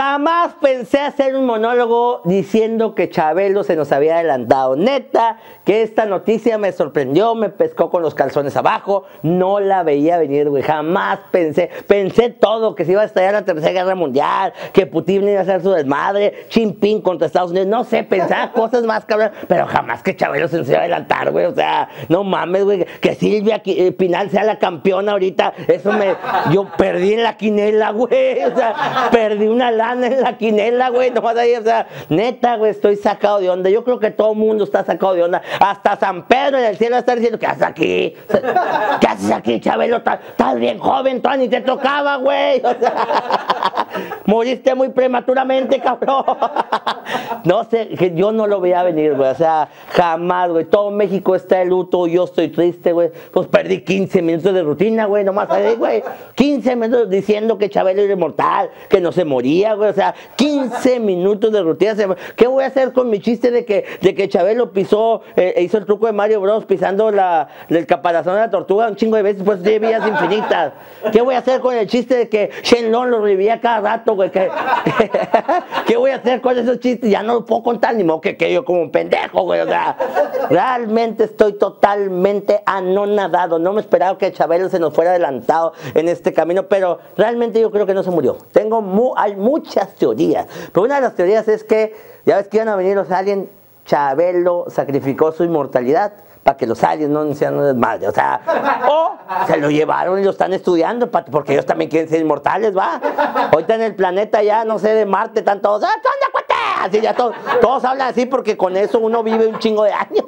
Jamás pensé hacer un monólogo diciendo que Chabelo se nos había adelantado. Neta, que esta noticia me sorprendió, me pescó con los calzones abajo. No la veía venir, güey. Jamás pensé. Pensé todo, que se iba a estallar la Tercera Guerra Mundial, que Putin iba a hacer su desmadre, Jinping contra Estados Unidos. No sé, pensaba cosas más cabrón, pero jamás que Chabelo se nos iba a adelantar, güey. O sea, no mames, güey. Que Silvia Pinal sea la campeona ahorita. Eso yo perdí en la quinela, güey. O sea, perdí una lana en la quinela, güey, nomás ahí, o sea, neta, güey, estoy sacado de onda. Yo creo que todo el mundo está sacado de onda. Hasta San Pedro en el cielo está diciendo, ¿qué haces aquí? ¿Qué haces aquí, Chabelo? Estás bien joven, todavía ni te tocaba, güey. O sea, moriste muy prematuramente, cabrón. No sé, que yo no lo veía venir, güey. O sea, jamás, güey. Todo México está de luto, yo estoy triste, güey. Pues perdí 15 minutos de rutina, güey, nomás ahí, güey. 15 minutos diciendo que Chabelo era inmortal, que no se moría, güey, o sea, 15 minutos de rutina. ¿Qué voy a hacer con mi chiste de que Chabelo pisó, hizo el truco de Mario Bros pisando el caparazón de la tortuga un chingo de veces, pues tiene vidas infinitas? ¿Qué voy a hacer con el chiste de que Shenlong lo revivía cada rato, güey? ¿Qué voy a hacer con esos chistes? Ya no lo puedo contar, ni modo que yo como un pendejo, güey, o sea, realmente estoy totalmente anonadado. No me esperaba que Chabelo se nos fuera adelantado en este camino, pero realmente yo creo que no se murió. Hay muchas teorías, pero una de las teorías es que, ya ves que iban a venir los aliens, Chabelo sacrificó su inmortalidad para que los aliens no sean desmadre, o sea, o se lo llevaron y lo están estudiando, porque ellos también quieren ser inmortales, va. Ahorita en el planeta ya, no sé, de Marte, están todos, ¿qué onda, cuate? Así ya todos hablan así porque con eso uno vive un chingo de años.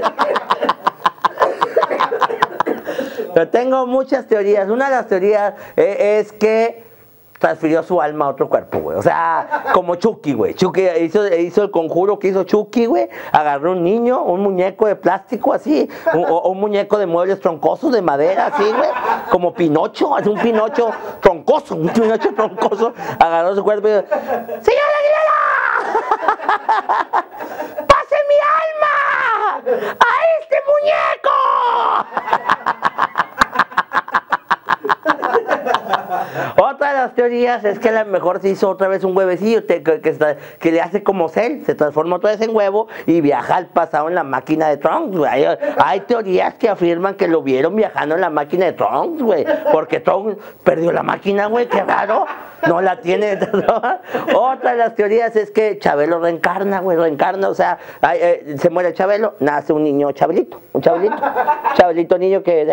Pero tengo muchas teorías. Una de las teorías es que transfirió su alma a otro cuerpo, güey. O sea, como Chucky, güey. Chucky hizo el conjuro que hizo Chucky, güey. Agarró un niño, un muñeco de plástico así, o un muñeco de muebles troncosos, de madera, así, güey. Como Pinocho, es un Pinocho troncoso, Agarró su cuerpo y dijo, ¡Señora Aguilera! ¡Pase mi alma a este muñeco! Otra de las teorías es que a lo mejor se hizo otra vez un huevecillo que le hace como Cell, se transforma otra vez en huevo y viaja al pasado en la máquina de Trunks, güey. Hay teorías que afirman que lo vieron viajando en la máquina de Trunks, güey, porque Trunks perdió la máquina, güey, qué raro, no la tiene. Otra de las teorías es que Chabelo reencarna, güey, o sea, se muere Chabelo, nace un niño Chabelito niño que...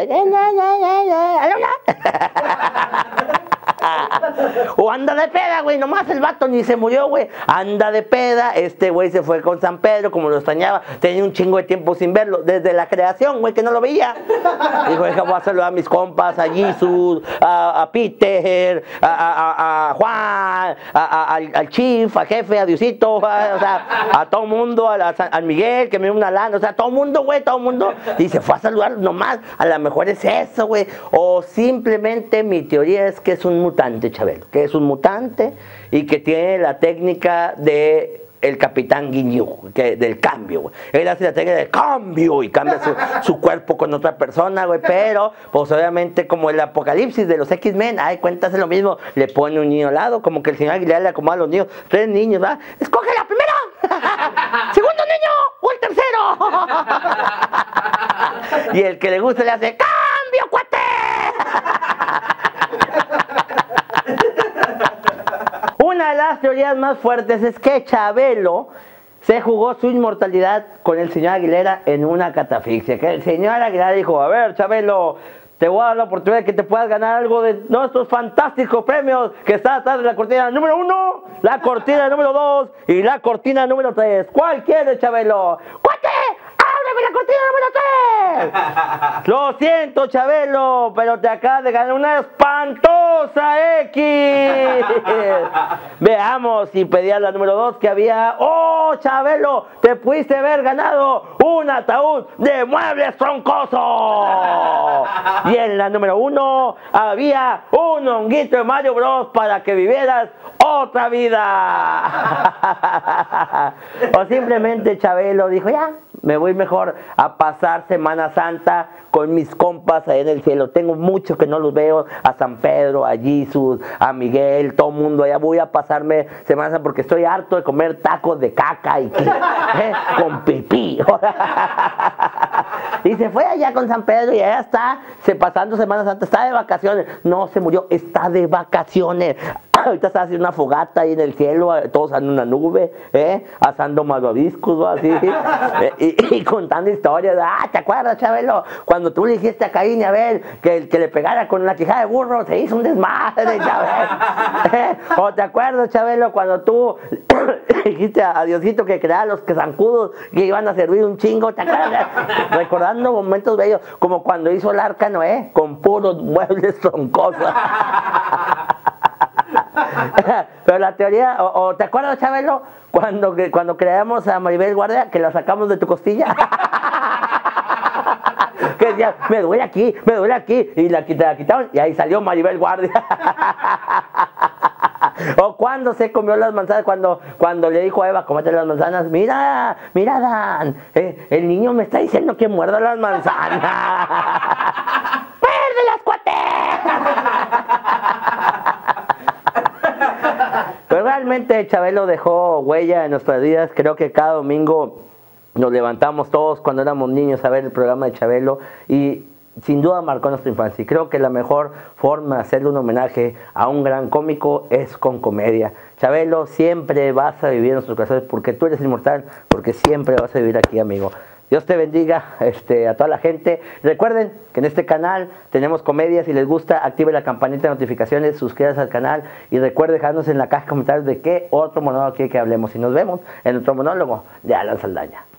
O anda de peda, güey, nomás el vato ni se murió, güey. Anda de peda, este güey se fue con San Pedro, como lo extrañaba, tenía un chingo de tiempo sin verlo, desde la creación, güey, que no lo veía. Dijo, voy a saludar a mis compas, a Jesus, a Peter, a Juan, al Chief, al jefe, a Diosito, o sea, a todo mundo, al Miguel, que me dio una lana, o sea, todo mundo, güey, todo mundo. Y se fue a saludar nomás, a lo mejor es eso, güey. O simplemente mi teoría es que es un mutante, Chabelo, que es un mutante y que tiene la técnica de el Capitán Guiñú, del cambio, güey. Él hace la técnica del cambio y cambia su cuerpo con otra persona, güey, pero pues obviamente como el apocalipsis de los X-Men, ay, cuéntase lo mismo, le pone un niño al lado, como que el señor Aguilera le acomoda a los niños, 3 niños, ¿va? ¡Escoge la primera! ¡Segundo niño! ¡O el tercero! Y el que le gusta le hace ¡cambio, cuate! Una de las teorías más fuertes es que Chabelo se jugó su inmortalidad con el señor Aguilera en una catafixia. Que el señor Aguilera dijo, a ver, Chabelo, te voy a dar la oportunidad de que te puedas ganar algo de nuestros fantásticos premios que está atrás de la cortina número 1, la cortina número 2 y la cortina número 3. ¿Cuál quieres, Chabelo? ¡Cuate! ¡Ábreme la cortina número 3! Lo siento, Chabelo, pero te acabas de ganar una espantosa X. Veamos si pedías la número 2 que había. ¡Oh, Chabelo! Te pudiste haber ganado un ataúd de muebles troncosos. Y en la número 1 había un honguito de Mario Bros para que vivieras otra vida. O simplemente Chabelo dijo, ya, me voy mejor a pasar Semana Santa con mis compas ahí en el cielo. Tengo mucho que no los veo, a San Pedro, a Jesus, a Miguel, todo el mundo. Allá voy a pasarme Semana Santa porque estoy harto de comer tacos de caca y con pipí. Y se fue allá con San Pedro y allá está, pasando Semana Santa, está de vacaciones. No se murió, está de vacaciones. Ahorita está haciendo una fogata ahí en el cielo, todos en una nube, asando malvaviscos o así, y contando historias. ¿Te acuerdas, Chabelo? Cuando tú le dijiste a Caín y Abel que le pegara con la quijada de burro, se hizo un desmadre, Chabelo. ¿O te acuerdas, Chabelo, cuando tú dijiste a Diosito que creara los quesancudos que iban a servir un chingo? ¿Te acuerdas? Recordando momentos bellos, como cuando hizo el arca Noé, con puros muebles troncosos. Pero la teoría, o ¿te acuerdas, Chabelo? Cuando creamos a Maribel Guardia, que la sacamos de tu costilla. Que decía, me duele aquí, y la quitaron, y ahí salió Maribel Guardia. O cuando se comió las manzanas, cuando le dijo a Eva, cómete las manzanas. Mira, Dan, el niño me está diciendo que muerda las manzanas. ¡Muérdelas, cuate! Pero realmente Chabelo dejó huella en nuestras vidas. Creo que cada domingo nos levantamos todos cuando éramos niños a ver el programa de Chabelo y sin duda marcó nuestra infancia. Y creo que la mejor forma de hacerle un homenaje a un gran cómico es con comedia. Chabelo, siempre vas a vivir en nuestros corazones porque tú eres inmortal, porque siempre vas a vivir aquí, amigo. Dios te bendiga a toda la gente. Recuerden que en este canal tenemos comedia. Si les gusta, active la campanita de notificaciones, suscríbanse al canal y recuerden dejarnos en la caja de comentarios de qué otro monólogo quiere que hablemos. Y nos vemos en otro monólogo de Alan Saldaña.